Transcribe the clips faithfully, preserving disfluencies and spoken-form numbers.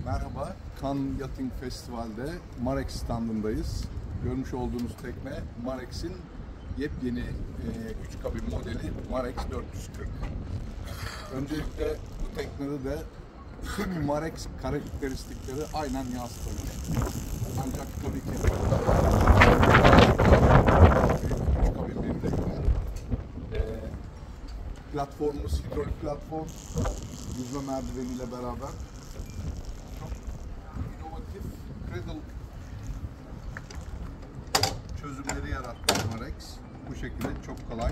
Merhaba, Cannes Yachting Festival'de Marex standındayız. Görmüş olduğunuz tekne Marex'in yepyeni e, üç kabin modeli Marex dört yüz kırk. Öncelikle bu teknede de tüm Marex karakteristikleri aynen yansıtılmış. Ancak tabii ki üç kabin bir tekne. E, platformumuz hidrolik platform, yüzme merdiveniyle beraber. Cradle çözümleri yarattı Marex. Bu şekilde çok kolay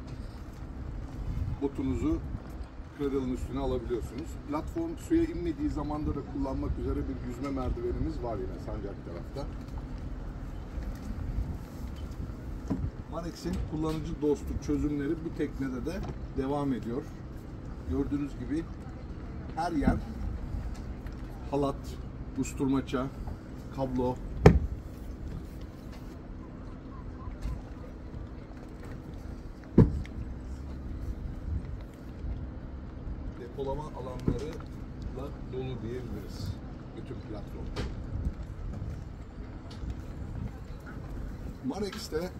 botunuzu cradle'ın üstüne alabiliyorsunuz. Platform suya inmediği zamanda da kullanmak üzere bir yüzme merdivenimiz var yine sancak tarafta. Marex'in kullanıcı dostu çözümleri bu teknede de devam ediyor. Gördüğünüz gibi her yer halat, usturmaça, kablo, depolama alanlarıyla dolu diyebiliriz bütün platform. Marex'te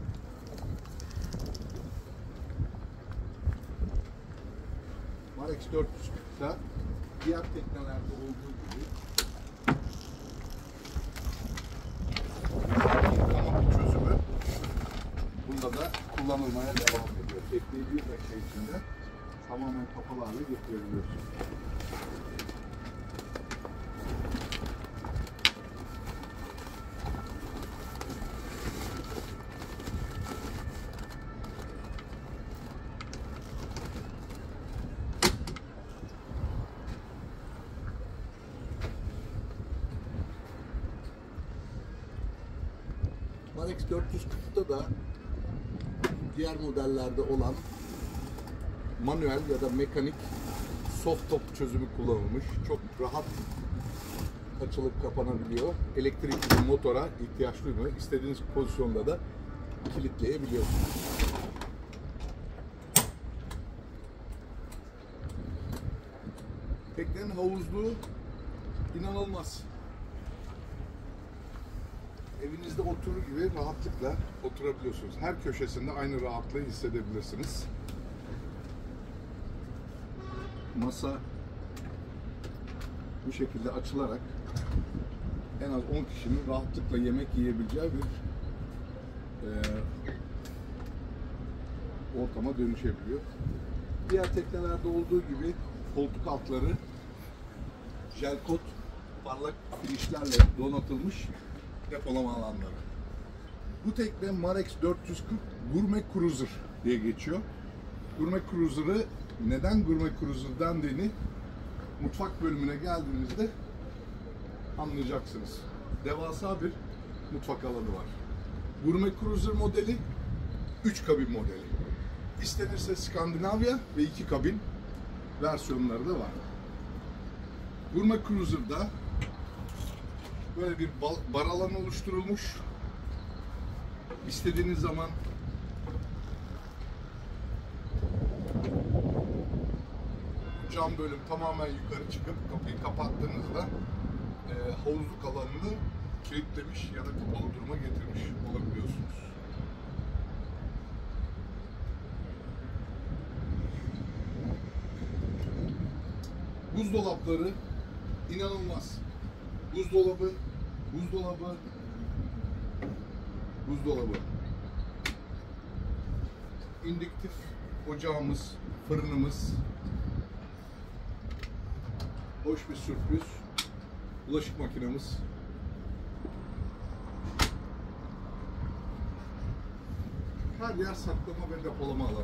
Marex dört yüz kırk'ta diğer teknelerde olduğu gibi çözümü bunda da kullanılmaya devam ediyor. Tekneyi bir dakika içinde tamamen kapalı hale getirebiliyorsunuz. Marex dört yüz kırk'ta da diğer modellerde olan manuel ya da mekanik soft top çözümü kullanılmış. Çok rahat açılıp kapanabiliyor. Elektrikli bir motora ihtiyaç duymuyor. İstediğiniz pozisyonda da kilitleyebiliyorsunuz. Teknenin havuzluğu inanılmaz. Evinizde oturur gibi rahatlıkla oturabiliyorsunuz. Her köşesinde aynı rahatlığı hissedebilirsiniz. Masa bu şekilde açılarak en az on kişinin rahatlıkla yemek yiyebileceği bir e, ortama dönüşebiliyor. Diğer teknelerde olduğu gibi koltuk altları jel kot parlak filişlerle donatılmış depolama alanları. Bu tekne Marex dört yüz kırk Gourmet Cruiser diye geçiyor. Gourmet Cruiser'ı neden Gourmet Cruiser dendiğini mutfak bölümüne geldiğinizde anlayacaksınız. Devasa bir mutfak alanı var. Gourmet Cruiser modeli üç kabin modeli. İstenirse Skandinavya ve iki kabin versiyonları da var. Gourmet Cruiser'da böyle bir bar alanı oluşturulmuş. İstediğiniz zaman cam bölüm tamamen yukarı çıkıp kapıyı kapattığınızda e, havuzluk alanını kilitlemiş ya da kapalı duruma getirmiş olabiliyorsunuz. Buzdolapları inanılmaz. Buzdolabı, buzdolabı, buzdolabı. İndüktif ocağımız, fırınımız. Hoş bir sürpriz. Bulaşık makinemiz. Her yer saklama ve depolama alanı.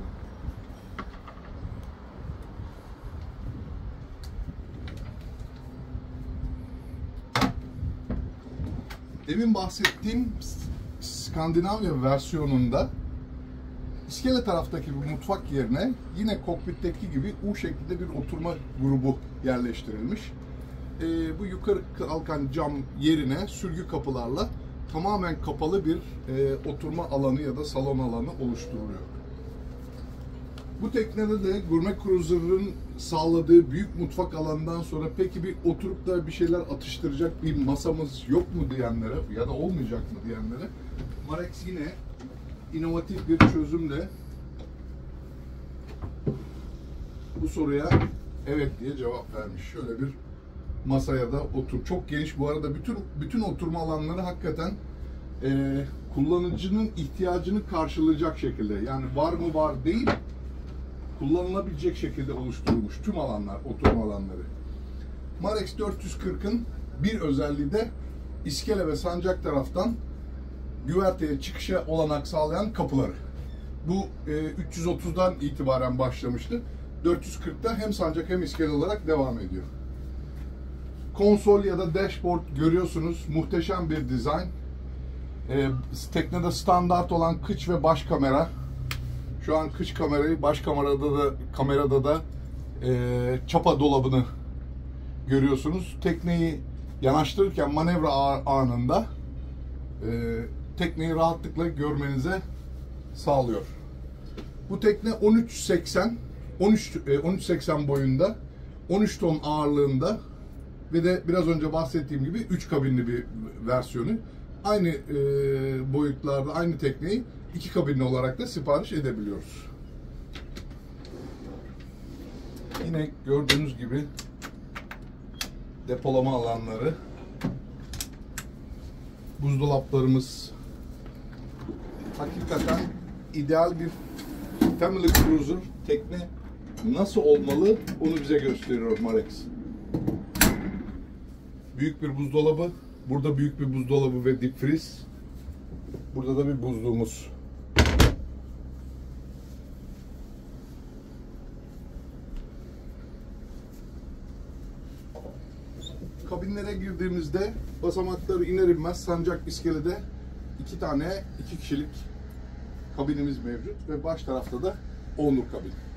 Demin bahsettiğim Skandinavya versiyonunda iskele taraftaki bu mutfak yerine yine kokpitteki gibi U şeklinde bir oturma grubu yerleştirilmiş. Ee, bu yukarı kalkan cam yerine sürgü kapılarla tamamen kapalı bir e, oturma alanı ya da salon alanı oluşturuluyor. Bu teknede de Gourmet Cruiser'ın sağladığı büyük mutfak alanından sonra peki bir oturup da bir şeyler atıştıracak bir masamız yok mu diyenlere ya da olmayacak mı diyenlere Marex yine inovatif bir çözümle bu soruya evet diye cevap vermiş. Şöyle bir masaya da otur. Çok geniş bu arada, bütün bütün oturma alanları hakikaten e, kullanıcının ihtiyacını karşılayacak şekilde, yani var mı var değil, kullanılabilecek şekilde oluşturulmuş tüm alanlar, oturma alanları. Marex dört yüz kırkın bir özelliği de iskele ve sancak taraftan güverteye çıkışa olanak sağlayan kapıları. Bu e, üç yüz otuzdan itibaren başlamıştı. dört yüz kırkta hem sancak hem iskele olarak devam ediyor. Konsol ya da dashboard görüyorsunuz. Muhteşem bir dizayn. E, teknede standart olan kıç ve baş kamera. Şu an kıç kamerayı, baş kamerada da kamerada da e, çapa dolabını görüyorsunuz. Tekneyi yanaştırırken manevra anında e, tekneyi rahatlıkla görmenize sağlıyor. Bu tekne on üç seksen on üç on üç seksen boyunda, on üç ton ağırlığında ve de biraz önce bahsettiğim gibi üç kabinli bir versiyonu. Aynı e, boyutlarda aynı tekneyi iki kabinli olarak da sipariş edebiliyoruz. Yine gördüğünüz gibi depolama alanları, buzdolaplarımız, hakikaten ideal bir family cruiser tekne nasıl olmalı onu bize gösteriyor Marex. Büyük bir buzdolabı, burada büyük bir buzdolabı ve dip freeze. Burada da bir buzluğumuz. Kabinlere girdiğimizde basamakları iner inmez sancak iskelede iki tane iki kişilik kabinimiz mevcut ve baş tarafta da onluk kabin.